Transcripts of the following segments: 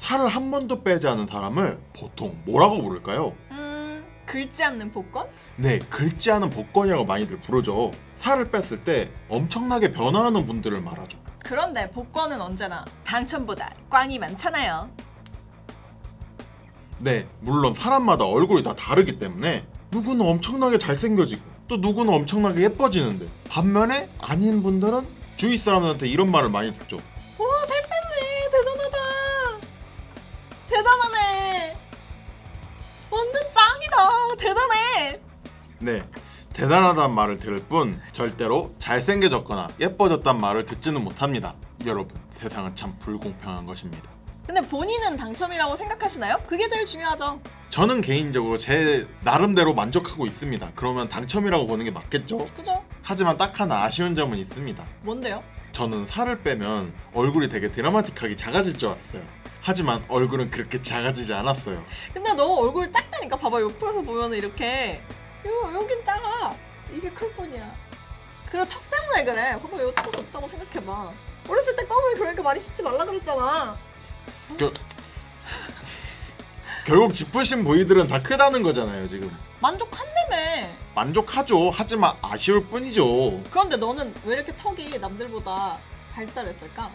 살을 한 번도 빼지 않은 사람을 보통 뭐라고 부를까요? 긁지 않는 복권? 네, 긁지 않은 복권이라고 많이들 부르죠. 살을 뺐을 때 엄청나게 변화하는 분들을 말하죠. 그런데 복권은 언제나 당첨보다 꽝이 많잖아요. 네, 물론 사람마다 얼굴이 다 다르기 때문에 누구는 엄청나게 잘생겨지고 또 누구는 엄청나게 예뻐지는데, 반면에 아닌 분들은 주위 사람들한테 이런 말을 많이 듣죠. 와, 살 뺐네. 대단하다. 대단하네. 완전 짱이다. 대단해. 네, 대단하다는 말을 들을 뿐 절대로 잘생겨졌거나 예뻐졌다는 말을 듣지는 못합니다. 여러분, 세상은 참 불공평한 것입니다. 근데 본인은 당첨이라고 생각하시나요? 그게 제일 중요하죠. 저는 개인적으로 제 나름대로 만족하고 있습니다. 그러면 당첨이라고 보는 게 맞겠죠? 그죠? 하지만 딱 하나 아쉬운 점은 있습니다. 뭔데요? 저는 살을 빼면 얼굴이 되게 드라마틱하게 작아질 줄 알았어요. 하지만 얼굴은 그렇게 작아지지 않았어요. 근데 너 얼굴 작다니까. 봐봐, 옆에서 보면 이렇게 여긴 작아. 이게 클 뿐이야. 그리고 턱 때문에 그래. 봐봐, 여기 턱 없다고 생각해봐. 어렸을 때 껌을 그러니까 많이 씹지 말라 그랬잖아. 결국 짚으신 부위들은 다 크다는 거잖아요. 지금 만족한다며. 만족하죠. 하지만 아쉬울 뿐이죠. 그런데 너는 왜 이렇게 턱이 남들보다 발달했을까?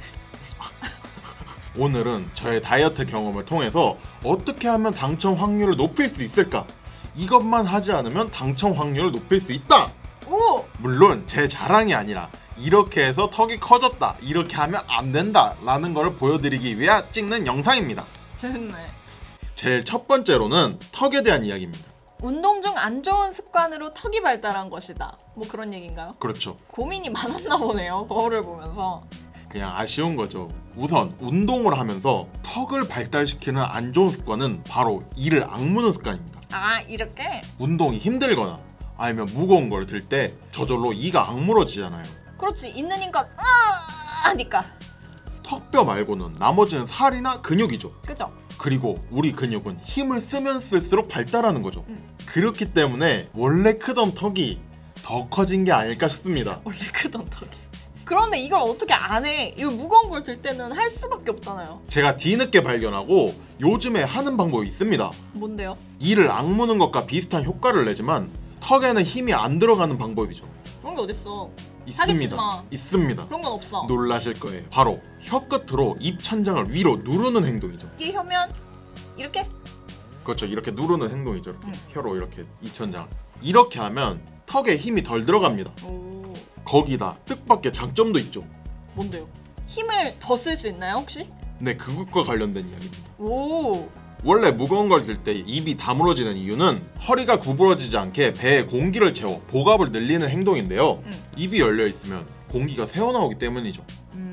오늘은 저의 다이어트 경험을 통해서 어떻게 하면 당첨 확률을 높일 수 있을까, 이것만 하지 않으면 당첨 확률을 높일 수 있다! 오! 물론 제 자랑이 아니라 이렇게 해서 턱이 커졌다, 이렇게 하면 안 된다 라는 걸 보여드리기 위해 찍는 영상입니다. 재밌네. 제일 첫 번째로는 턱에 대한 이야기입니다. 운동 중 안 좋은 습관으로 턱이 발달한 것이다. 뭐 그런 얘기인가요? 그렇죠. 고민이 많았나 보네요. 거울을 보면서. 그냥 아쉬운 거죠. 우선 운동을 하면서 턱을 발달시키는 안 좋은 습관은 바로 이를 악무는 습관입니다. 아, 이렇게? 운동이 힘들거나 아니면 무거운 걸 들 때 저절로 이가 악물어지잖아요. 그렇지. 있는 힘껏 하니까. 턱뼈 말고는 나머지는 살이나 근육이죠. 그죠? 그리고 우리 근육은 힘을 쓰면 쓸수록 발달하는 거죠. 그렇기 때문에 원래 크던 턱이 더 커진 게 아닐까 싶습니다. 원래 크던 턱이. 그런데 이걸 어떻게 안 해? 이거 무거운 걸 들 때는 할 수밖에 없잖아요. 제가 뒤늦게 발견하고 요즘에 하는 방법이 있습니다. 뭔데요? 이를 악무는 것과 비슷한 효과를 내지만 턱에는 힘이 안 들어가는 방법이죠. 그런 게 어딨어. 있습니다. 사기치지 마. 있습니다. 그런 건 없어. 놀라실 거예요. 바로 혀끝으로 입 천장을 위로 누르는 행동이죠. 이게 혀면 이렇게? 그렇죠. 이렇게 누르는 행동이죠. 이렇게 혀로 이렇게 입 천장. 이렇게 하면 턱에 힘이 덜 들어갑니다. 오. 거기다 뜻밖의 장점도 있죠. 뭔데요? 힘을 더 쓸 수 있나요, 혹시? 네, 그것과 관련된 이야기입니다. 오. 원래 무거운 걸 들 때 입이 다물어지는 이유는 허리가 구부러지지 않게 배에 공기를 채워 복압을 늘리는 행동인데요. 입이 열려 있으면 공기가 새어나오기 때문이죠.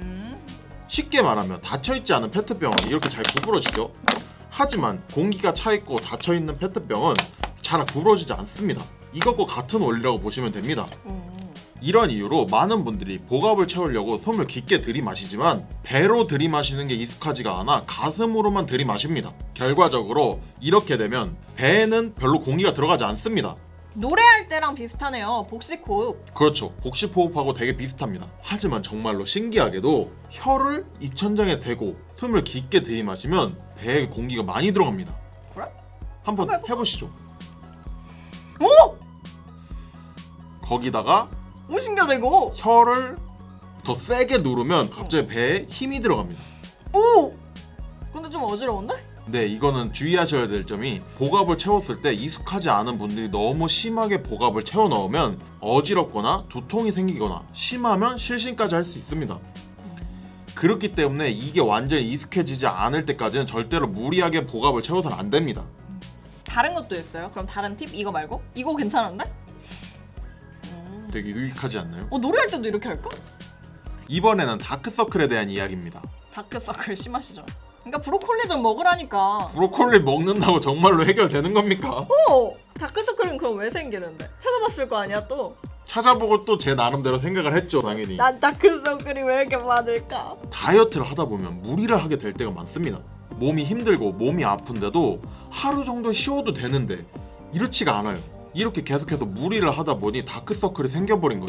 쉽게 말하면 닫혀있지 않은 페트병은 이렇게 잘 구부러지죠. 하지만 공기가 차있고 닫혀있는 페트병은 잘 구부러지지 않습니다. 이것과 같은 원리라고 보시면 됩니다. 이런 이유로 많은 분들이 복압을 채우려고 숨을 깊게 들이마시지만 배로 들이마시는 게 익숙하지가 않아 가슴으로만 들이마십니다. 결과적으로 이렇게 되면 배에는 별로 공기가 들어가지 않습니다. 노래할 때랑 비슷하네요. 복식 호흡. 그렇죠. 복식 호흡하고 되게 비슷합니다. 하지만 정말로 신기하게도 혀를 입천장에 대고 숨을 깊게 들이마시면 배에 공기가 많이 들어갑니다. 그래? 한번 해보시죠. 오! 거기다가 오, 신기하다 이거. 혀를 더 세게 누르면 갑자기 배에 힘이 들어갑니다. 오! 근데 좀 어지러운데? 네, 이거는 주의하셔야 될 점이 복압을 채웠을 때 익숙하지 않은 분들이 너무 심하게 복압을 채워 넣으면 어지럽거나 두통이 생기거나 심하면 실신까지 할 수 있습니다. 그렇기 때문에 이게 완전히 익숙해지지 않을 때까지는 절대로 무리하게 복압을 채워서는 안 됩니다. 다른 것도 있어요? 그럼 다른 팁? 이거 말고? 이거 괜찮은데? 되게 유익하지 않나요? 노래할 때도 이렇게 할까? 이번에는 다크서클에 대한 이야기입니다. 다크서클 심하시죠? 그러니까 브로콜리 좀 먹으라니까. 브로콜리 먹는다고 정말로 해결되는 겁니까? 오! 다크서클은 그럼 왜 생기는데? 찾아봤을 거 아니야 또? 찾아보고 또 제 나름대로 생각을 했죠, 당연히. 난 다크서클이 왜 이렇게 많을까? 다이어트를 하다 보면 무리를 하게 될 때가 많습니다. 몸이 힘들고 몸이 아픈데도 하루 정도 쉬어도 되는데 이렇지가 않아요. 이렇게 계속해서 무리를 하다 보니 다크서클이 생겨버린 거죠.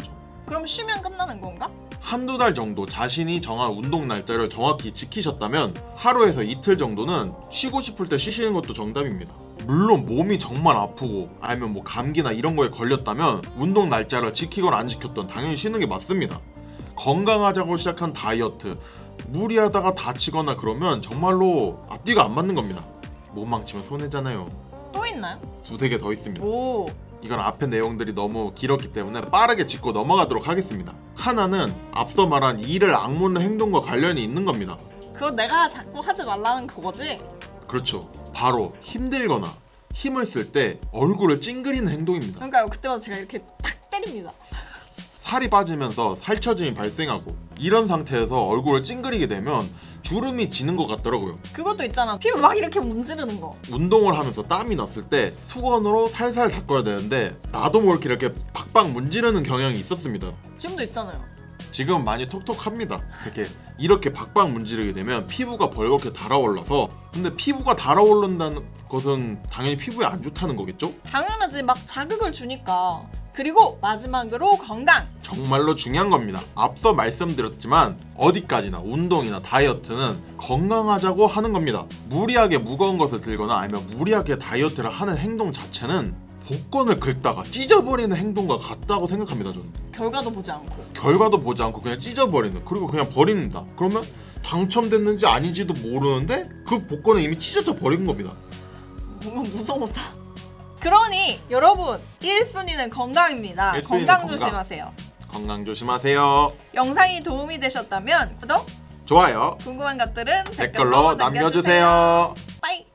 그럼 쉬면 끝나는 건가? 한두 달 정도 자신이 정한 운동 날짜를 정확히 지키셨다면 하루에서 이틀 정도는 쉬고 싶을 때 쉬시는 것도 정답입니다. 물론 몸이 정말 아프고 아니면 뭐 감기나 이런 거에 걸렸다면 운동 날짜를 지키건 안 지켰던 당연히 쉬는 게 맞습니다. 건강하자고 시작한 다이어트 무리하다가 다치거나 그러면 정말로 앞뒤가 안 맞는 겁니다. 못 망치면 손해잖아요. 또 있나요? 두세 개 더 있습니다. 오. 이건 앞에 내용들이 너무 길었기 때문에 빠르게 짚고 넘어가도록 하겠습니다. 하나는 앞서 말한 이를 악물는 행동과 관련이 있는 겁니다. 그거 내가 자꾸 하지 말라는 그거지? 그렇죠. 바로 힘들거나 힘을 쓸 때 얼굴을 찡그리는 행동입니다. 그러니까요. 그때마다 제가 이렇게 딱 때립니다. 살이 빠지면서 살처짐이 발생하고 이런 상태에서 얼굴을 찡그리게 되면 주름이 지는 것 같더라고요. 그것도 있잖아. 피부 막 이렇게 문지르는 거. 운동을 하면서 땀이 났을 때 수건으로 살살 닦아야 되는데 나도 모르게 이렇게 박박 문지르는 경향이 있었습니다. 지금도 있잖아요. 지금 많이 톡톡합니다. 이렇게 박박 문지르게 되면 피부가 벌겋게 달아올라서, 근데 피부가 달아오른다는 것은 당연히 피부에 안 좋다는 거겠죠? 당연하지. 막 자극을 주니까. 그리고 마지막으로 건강. 정말로 중요한 겁니다. 앞서 말씀드렸지만 어디까지나 운동이나 다이어트는 건강하자고 하는 겁니다. 무리하게 무거운 것을 들거나 아니면 무리하게 다이어트를 하는 행동 자체는 복권을 긁다가 찢어버리는 행동과 같다고 생각합니다. 저는 결과도 보지 않고. 결과도 보지 않고 그냥 찢어버리는, 그리고 그냥 버립니다. 그러면 당첨됐는지 아닌지도 모르는데 그 복권은 이미 찢어져 버린 겁니다. 뭔가 무서웠다. 그러니 여러분 1순위는 건강입니다. 1순위는 건강 건강. 조심하세요. 건강 조심하세요. 영상이 도움이 되셨다면 구독, 좋아요, 궁금한 것들은 댓글로 남겨주세요. 빠이.